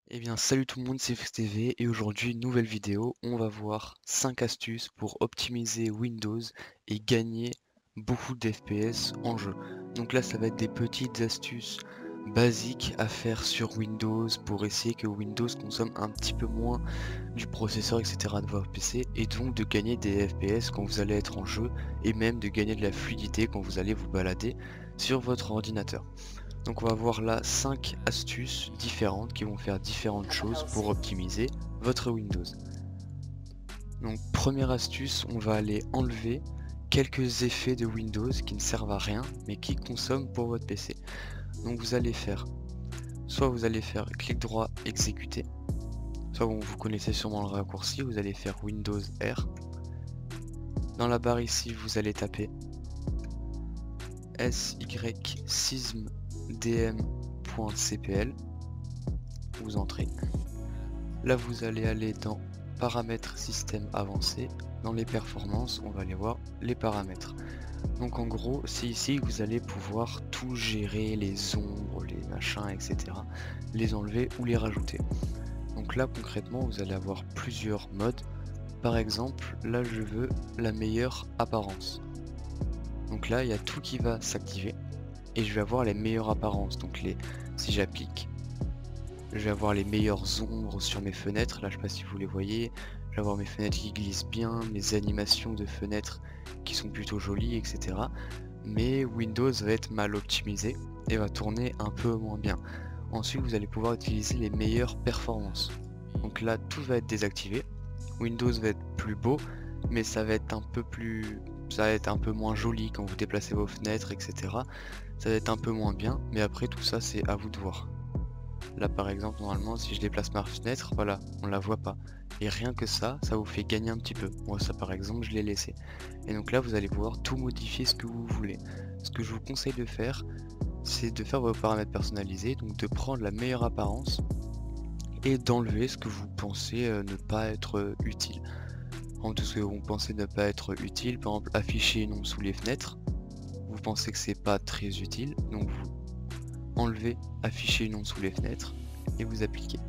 Eh bien salut tout le monde, c'est FXTV et aujourd'hui nouvelle vidéo, on va voir 5 astuces pour optimiser Windows et gagner beaucoup d'FPS en jeu. Donc là ça va être des petites astuces basiques à faire sur Windows pour essayer que Windows consomme un petit peu moins du processeur etc. de votre PC et donc de gagner des FPS quand vous allez être en jeu et même de gagner de la fluidité quand vous allez vous balader sur votre ordinateur. Donc on va voir là 5 astuces différentes qui vont faire différentes choses pour optimiser votre Windows. Donc première astuce, on va aller enlever quelques effets de Windows qui ne servent à rien mais qui consomment pour votre PC. Donc vous allez faire, soit vous allez faire clic droit exécuter, soit vous connaissez sûrement le raccourci, vous allez faire Windows R. Dans la barre ici, vous allez taper sysmdm.cpl, vous entrez. Là vous allez aller dans paramètres système avancé, dans les performances on va aller voir les paramètres. Donc en gros c'est ici que vous allez pouvoir tout gérer, les ombres, les machins etc, les enlever ou les rajouter. Donc là concrètement vous allez avoir plusieurs modes. Par exemple là je veux la meilleure apparence, donc là il y a tout qui va s'activer et je vais avoir les meilleures apparences. Donc si j'applique, je vais avoir les meilleures ombres sur mes fenêtres, là je sais pas si vous les voyez, je vais avoir mes fenêtres qui glissent bien, mes animations de fenêtres qui sont plutôt jolies, etc. Mais Windows va être mal optimisé et va tourner un peu moins bien. Ensuite vous allez pouvoir utiliser les meilleures performances. Donc là tout va être désactivé, Windows va être plus beau, mais ça va être un peu moins joli quand vous déplacez vos fenêtres, etc. Ça va être un peu moins bien, mais après tout ça c'est à vous de voir. Là par exemple normalement si je déplace ma fenêtre, voilà, on la voit pas. Et rien que ça vous fait gagner un petit peu. Moi ça par exemple je l'ai laissé. Et donc là vous allez pouvoir tout modifier ce que vous voulez. Ce que je vous conseille de faire, c'est de faire vos paramètres personnalisés, donc de prendre la meilleure apparence et d'enlever ce que vous pensez ne pas être utile. En tout ce que vous pensez ne pas être utile, par exemple afficher nom sous les fenêtres, vous pensez que c'est pas très utile, donc vous enlevez afficher nom sous les fenêtres et vous appliquez.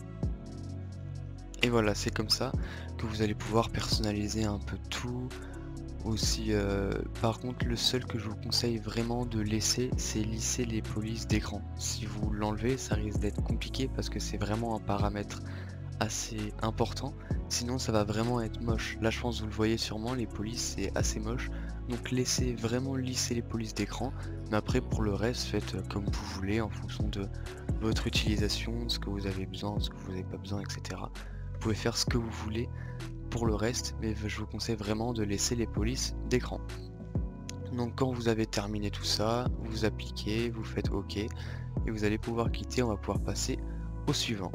Et voilà, c'est comme ça que vous allez pouvoir personnaliser un peu tout. Aussi, par contre, le seul que je vous conseille vraiment de laisser, c'est lisser les polices d'écran. Si vous l'enlevez, ça risque d'être compliqué parce que c'est vraiment un paramètre assez important. Sinon, ça va vraiment être moche. Là, je pense que vous le voyez sûrement, les polices, c'est assez moche. Donc, laissez vraiment lisser les polices d'écran. Mais après, pour le reste, faites comme vous voulez en fonction de votre utilisation, ce que vous avez besoin, ce que vous n'avez pas besoin, etc. Vous pouvez faire ce que vous voulez pour le reste, mais je vous conseille vraiment de laisser les polices d'écran. Donc quand vous avez terminé tout ça, vous appliquez, vous faites OK et vous allez pouvoir quitter. On va pouvoir passer au suivant.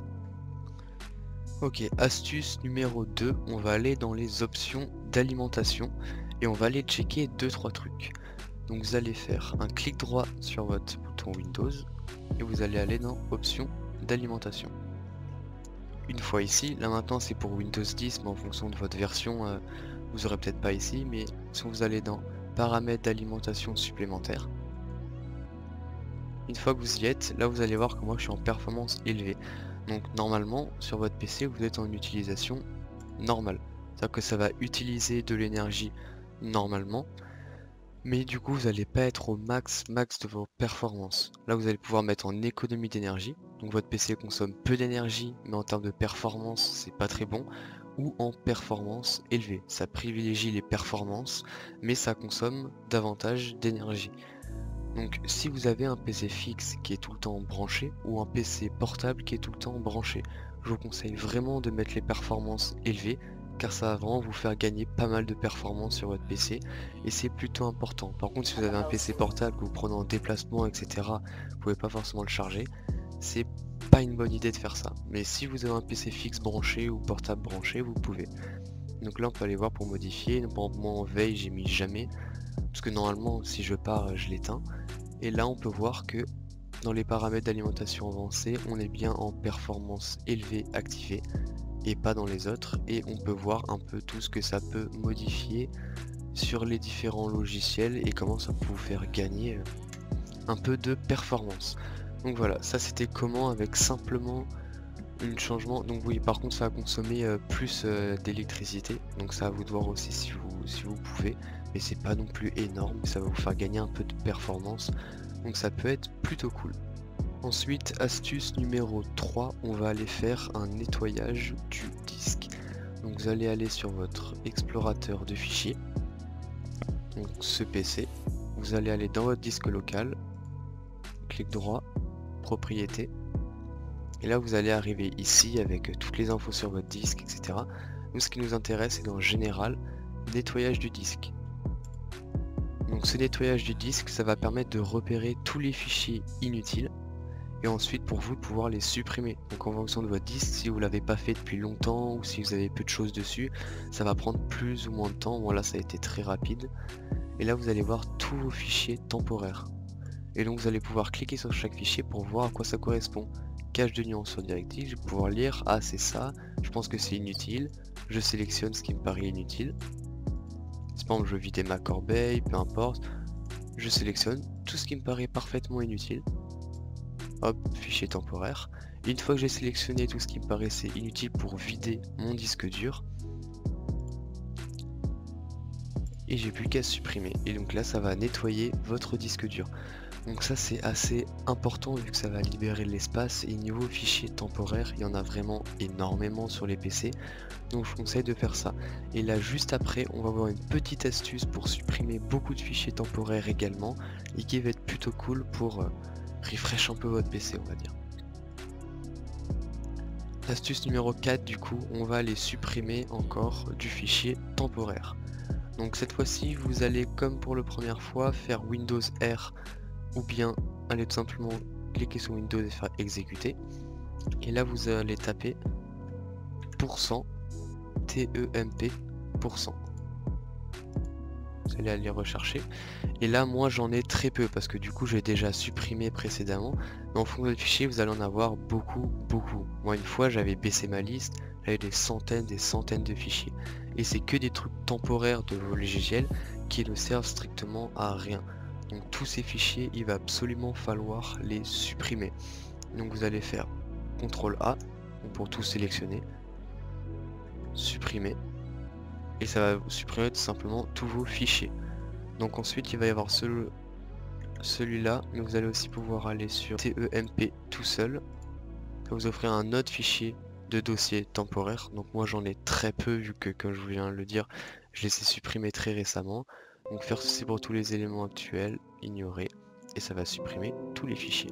Ok, astuce numéro 2, on va aller dans les options d'alimentation et on va aller checker 2-3 trucs. Donc vous allez faire un clic droit sur votre bouton Windows et vous allez aller dans options d'alimentation. Une fois ici, là maintenant c'est pour Windows 10, mais en fonction de votre version, vous aurez peut-être pas ici, mais si vous allez dans paramètres d'alimentation supplémentaire, une fois que vous y êtes, là vous allez voir que moi je suis en performance élevée. Donc normalement sur votre PC vous êtes en utilisation normale. C'est-à-dire que ça va utiliser de l'énergie normalement, mais du coup vous n'allez pas être au max de vos performances. Là vous allez pouvoir mettre en économie d'énergie, donc votre PC consomme peu d'énergie mais en termes de performance c'est pas très bon, ou en performance élevée, ça privilégie les performances mais ça consomme davantage d'énergie. Donc si vous avez un PC fixe qui est tout le temps branché ou un PC portable qui est tout le temps branché, je vous conseille vraiment de mettre les performances élevées car ça va vraiment vous faire gagner pas mal de performances sur votre PC et c'est plutôt important. Par contre si vous avez un PC portable que vous prenez en déplacement etc, vous pouvez pas forcément le charger, c'est pas une bonne idée de faire ça. Mais si vous avez un PC fixe branché ou portable branché, vous pouvez. Donc là on peut aller voir pour modifier. Par exemple, moi en veille j'ai mis jamais parce que normalement si je pars je l'éteins. Et là on peut voir que dans les paramètres d'alimentation avancée on est bien en performance élevée activée et pas dans les autres, et on peut voir un peu tout ce que ça peut modifier sur les différents logiciels et comment ça peut vous faire gagner un peu de performance. Donc voilà, ça c'était comment avec simplement un changement. Donc oui, par contre ça va consommer plus d'électricité, donc ça à vous de voir aussi si vous pouvez, mais c'est pas non plus énorme, ça va vous faire gagner un peu de performance, donc ça peut être plutôt cool. Ensuite, astuce numéro 3, on va aller faire un nettoyage du disque. Donc vous allez aller sur votre explorateur de fichiers, donc ce PC, vous allez aller dans votre disque local, clic droit, propriétés, et là vous allez arriver ici avec toutes les infos sur votre disque, etc. Nous, ce qui nous intéresse, c'est dans général, nettoyage du disque. Donc ce nettoyage du disque, ça va permettre de repérer tous les fichiers inutiles et ensuite pour vous de pouvoir les supprimer. Donc en fonction de votre disque, si vous l'avez pas fait depuis longtemps ou si vous avez peu de choses dessus, ça va prendre plus ou moins de temps. Voilà, ça a été très rapide. Et là vous allez voir tous vos fichiers temporaires. Et donc vous allez pouvoir cliquer sur chaque fichier pour voir à quoi ça correspond. Cache de nuance sur directive, je vais pouvoir lire, ah c'est ça, je pense que c'est inutile, je sélectionne ce qui me paraît inutile. Par exemple, je veux vider ma corbeille, peu importe, je sélectionne tout ce qui me paraît parfaitement inutile. Hop, fichier temporaire. Et une fois que j'ai sélectionné tout ce qui me paraissait inutile pour vider mon disque dur, et j'ai plus qu'à supprimer. Et donc là ça va nettoyer votre disque dur. Donc ça c'est assez important vu que ça va libérer de l'espace, et niveau fichiers temporaires il y en a vraiment énormément sur les PC, donc je vous conseille de faire ça. Et là juste après on va voir une petite astuce pour supprimer beaucoup de fichiers temporaires également, et qui va être plutôt cool pour refresh un peu votre PC, on va dire. Astuce numéro 4, du coup on va aller supprimer encore du fichier temporaire. Donc cette fois-ci vous allez, comme pour la première fois, faire Windows R, ou bien allez tout simplement cliquer sur Windows et faire exécuter, et là vous allez taper %temp %. Vous allez aller rechercher, et là moi j'en ai très peu parce que du coup j'ai déjà supprimé précédemment, mais en fonction des fichiers vous allez en avoir beaucoup. Moi une fois j'avais baissé ma liste, j'avais des centaines de fichiers, et c'est que des trucs temporaires de vos logiciels qui ne servent strictement à rien. Donc tous ces fichiers, il va absolument falloir les supprimer. Donc vous allez faire CTRL A pour tout sélectionner, supprimer, et ça va supprimer tout simplement tous vos fichiers. Donc ensuite il va y avoir celui-là, mais vous allez aussi pouvoir aller sur TEMP tout seul, ça va vous offrir un autre fichier de dossier temporaire. Donc moi j'en ai très peu vu que, comme je viens de le dire, je les ai supprimés très récemment. Donc faire ceci pour tous les éléments actuels, ignorer, et ça va supprimer tous les fichiers.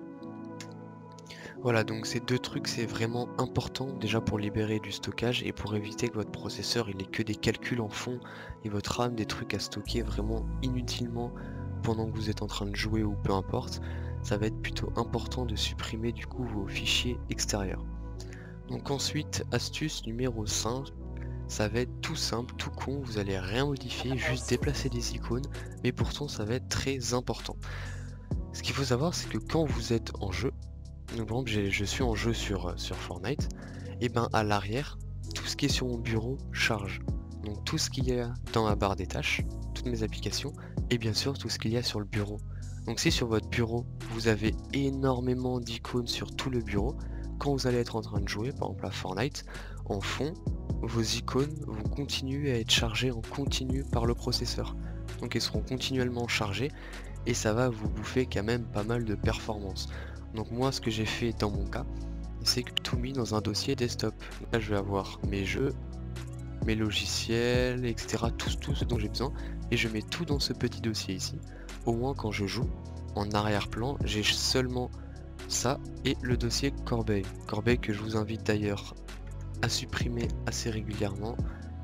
Voilà, donc ces deux trucs c'est vraiment important déjà pour libérer du stockage et pour éviter que votre processeur il ait que des calculs en fond et votre RAM des trucs à stocker vraiment inutilement pendant que vous êtes en train de jouer ou peu importe. Ça va être plutôt important de supprimer du coup vos fichiers extérieurs. Donc ensuite, astuce numéro 5, ça va être tout simple, tout con, vous allez rien modifier, juste déplacer des icônes, mais pourtant ça va être très important. Ce qu'il faut savoir, c'est que quand vous êtes en jeu, donc par exemple je suis en jeu sur Fortnite, et ben à l'arrière, tout ce qui est sur mon bureau charge. Donc tout ce qu'il y a dans ma barre des tâches, toutes mes applications, et bien sûr tout ce qu'il y a sur le bureau. Donc si sur votre bureau, vous avez énormément d'icônes sur tout le bureau, quand vous allez être en train de jouer, par exemple à Fortnite, en fond, vos icônes vont continuer à être chargées en continu par le processeur. Donc elles seront continuellement chargées et ça va vous bouffer quand même pas mal de performance. Donc moi ce que j'ai fait dans mon cas, c'est que tout mis dans un dossier desktop. Là je vais avoir mes jeux, mes logiciels, etc. Tout ce dont j'ai besoin, et je mets tout dans ce petit dossier ici. Au moins quand je joue, en arrière-plan, j'ai seulement ça et le dossier corbeille. Corbeille que je vous invite d'ailleurs à supprimer assez régulièrement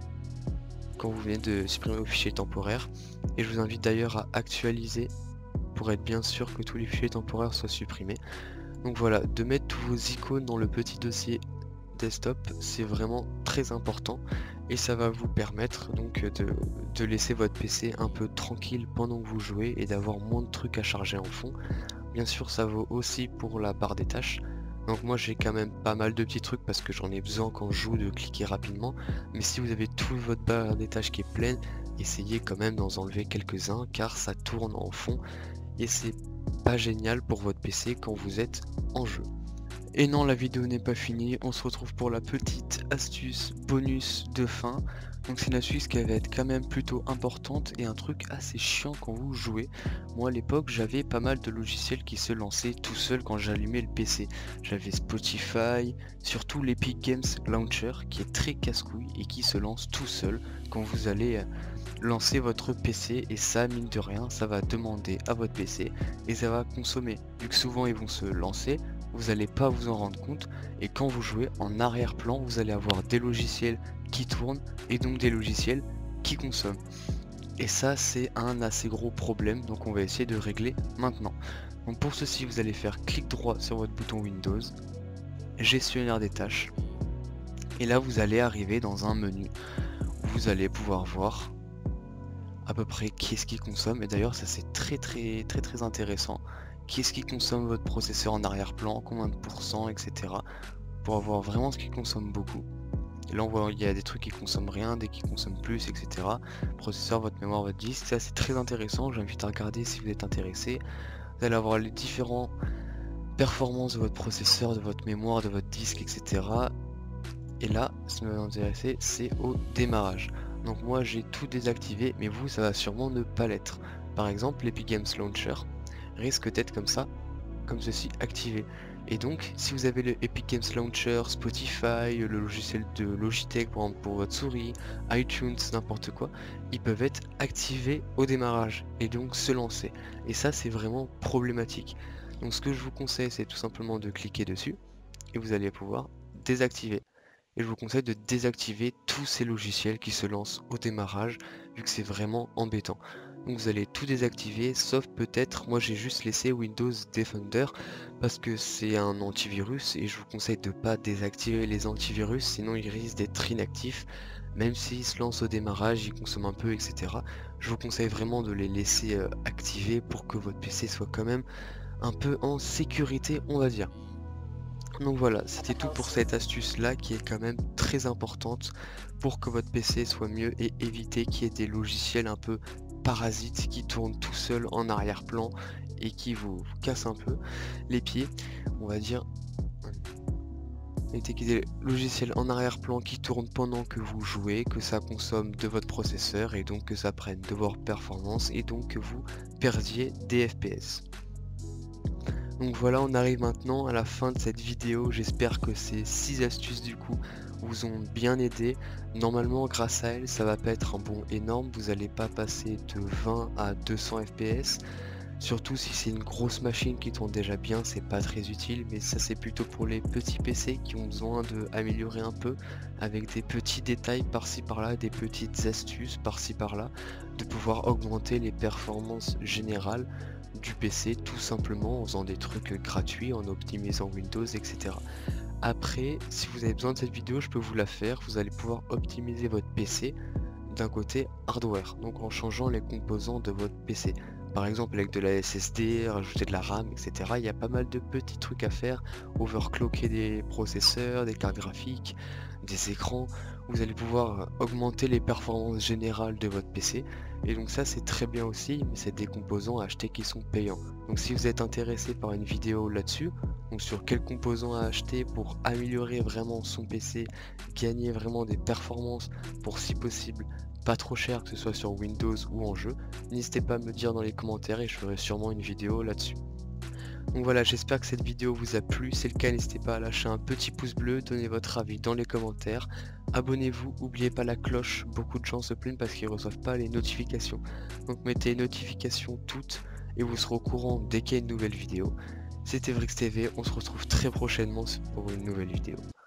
quand vous venez de supprimer vos fichiers temporaires, et je vous invite d'ailleurs à actualiser pour être bien sûr que tous les fichiers temporaires soient supprimés. Donc voilà, de mettre tous vos icônes dans le petit dossier desktop, c'est vraiment très important, et ça va vous permettre donc de laisser votre PC un peu tranquille pendant que vous jouez et d'avoir moins de trucs à charger en fond. Bien sûr ça vaut aussi pour la barre des tâches. Donc moi j'ai quand même pas mal de petits trucs parce que j'en ai besoin quand je joue de cliquer rapidement, mais si vous avez toute votre barre des tâches qui est pleine, essayez quand même d'en enlever quelques-uns car ça tourne en fond et c'est pas génial pour votre PC quand vous êtes en jeu. Et non, la vidéo n'est pas finie, on se retrouve pour la petite astuce bonus de fin. Donc c'est une astuce qui va être quand même plutôt importante et un truc assez chiant quand vous jouez. Moi à l'époque j'avais pas mal de logiciels qui se lançaient tout seul quand j'allumais le PC. J'avais Spotify, surtout l'Epic Games Launcher qui est très casse-couille et qui se lance tout seul quand vous allez lancer votre PC, et ça mine de rien ça va demander à votre PC et ça va consommer. Vu que souvent ils vont se lancer, vous n'allez pas vous en rendre compte, et quand vous jouez en arrière-plan vous allez avoir des logiciels qui tournent et donc des logiciels qui consomment, et ça c'est un assez gros problème, donc on va essayer de régler maintenant. Donc pour ceci vous allez faire clic droit sur votre bouton Windows, gestionnaire des tâches, et là vous allez arriver dans un menu où vous allez pouvoir voir à peu près qui est-ce qui consomme, et d'ailleurs ça c'est très intéressant. Qui est-ce qui consomme votre processeur en arrière-plan, combien de pourcents, etc. Pour avoir vraiment ce qui consomme beaucoup. Et là on voit il y a des trucs qui consomment rien, des qui consomment plus, etc. Processeur, votre mémoire, votre disque, ça c'est très intéressant, j'invite à regarder si vous êtes intéressé. Vous allez avoir les différentes performances de votre processeur, de votre mémoire, de votre disque, etc. Et là, ce qui va m'intéresser, c'est au démarrage. Donc moi j'ai tout désactivé, mais vous ça va sûrement ne pas l'être. Par exemple l'Epic Games Launcher risque d'être comme ça, comme ceci, activé. Et donc si vous avez le Epic Games Launcher, Spotify, le logiciel de Logitech par exemple pour votre souris, iTunes, n'importe quoi, ils peuvent être activés au démarrage et donc se lancer. Et ça c'est vraiment problématique. Donc ce que je vous conseille c'est tout simplement de cliquer dessus et vous allez pouvoir désactiver. Et je vous conseille de désactiver tous ces logiciels qui se lancent au démarrage, vu que c'est vraiment embêtant. Donc vous allez tout désactiver, sauf peut-être, moi j'ai juste laissé Windows Defender parce que c'est un antivirus et je vous conseille de ne pas désactiver les antivirus, sinon ils risquent d'être inactifs, même s'ils se lancent au démarrage, ils consomment un peu, etc. Je vous conseille vraiment de les laisser activés pour que votre PC soit quand même un peu en sécurité, on va dire. Donc voilà, c'était tout pour cette astuce là qui est quand même très importante pour que votre PC soit mieux et éviter qu'il y ait des logiciels un peu parasites qui tournent tout seuls en arrière-plan et qui vous cassent un peu les pieds, on va dire. Éviter qu'il y ait des logiciels en arrière-plan qui tournent pendant que vous jouez, que ça consomme de votre processeur et donc que ça prenne de vos performances et donc que vous perdiez des FPS. Donc voilà, on arrive maintenant à la fin de cette vidéo. J'espère que ces 6 astuces du coup vous ont bien aidé. Normalement grâce à elles ça va pas être un bond énorme, vous n'allez pas passer de 20 à 200 fps. Surtout si c'est une grosse machine qui tourne déjà bien, c'est pas très utile, mais ça c'est plutôt pour les petits PC qui ont besoin de améliorer un peu avec des petits détails par-ci par-là, des petites astuces par-ci par-là, de pouvoir augmenter les performances générales du PC tout simplement en faisant des trucs gratuits, en optimisant Windows, etc. Après, si vous avez besoin de cette vidéo, je peux vous la faire. Vous allez pouvoir optimiser votre PC d'un côté hardware, donc en changeant les composants de votre PC. Par exemple avec de la SSD, rajouter de la RAM, etc. Il y a pas mal de petits trucs à faire, overclocker des processeurs, des cartes graphiques, des écrans. Vous allez pouvoir augmenter les performances générales de votre PC. Et donc ça c'est très bien aussi, mais c'est des composants à acheter qui sont payants. Donc si vous êtes intéressé par une vidéo là-dessus, donc sur quels composants à acheter pour améliorer vraiment son PC, gagner vraiment des performances pour si possible pas trop cher, que ce soit sur Windows ou en jeu, n'hésitez pas à me dire dans les commentaires et je ferai sûrement une vidéo là-dessus. Donc voilà, j'espère que cette vidéo vous a plu. Si c'est le cas, n'hésitez pas à lâcher un petit pouce bleu, donnez votre avis dans les commentaires, abonnez-vous, n'oubliez pas la cloche, beaucoup de gens se plaignent parce qu'ils ne reçoivent pas les notifications. Donc mettez les notifications toutes et vous serez au courant dès qu'il y a une nouvelle vidéo. C'était Vrix TV, on se retrouve très prochainement pour une nouvelle vidéo.